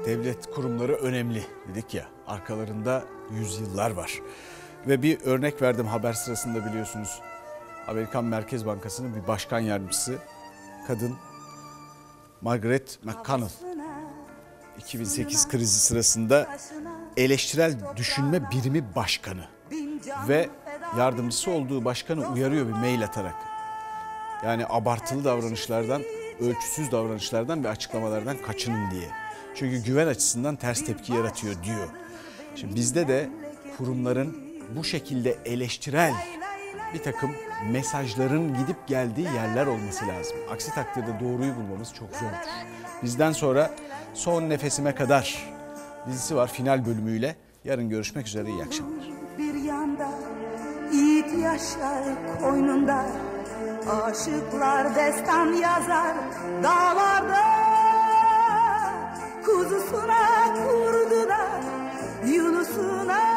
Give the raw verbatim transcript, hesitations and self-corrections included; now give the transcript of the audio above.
devlet kurumları önemli dedik ya, arkalarında yüzyıllar var. Ve bir örnek verdim haber sırasında, biliyorsunuz. Amerikan Merkez Bankası'nın bir başkan yardımcısı, kadın Margaret McConnell, iki bin sekiz krizi sırasında eleştirel düşünme birimi başkanı ve yardımcısı olduğu başkanı uyarıyor bir mail atarak. Yani abartılı davranışlardan, ölçüsüz davranışlardan ve açıklamalardan kaçının diye. Çünkü güven açısından ters tepki yaratıyor diyor. Şimdi bizde de kurumların bu şekilde eleştirel bir takım mesajların gidip geldiği yerler olması lazım. Aksi takdirde doğruyu bulmamız çok zordur. Bizden sonra Son Nefesime Kadar dizisi var final bölümüyle. Yarın görüşmek üzere, iyi akşamlar. Bir yanda yiğit yaşar koynunda, aşıklar destan yazar dağlarda. Kuzusuna kurdu da Yunus'una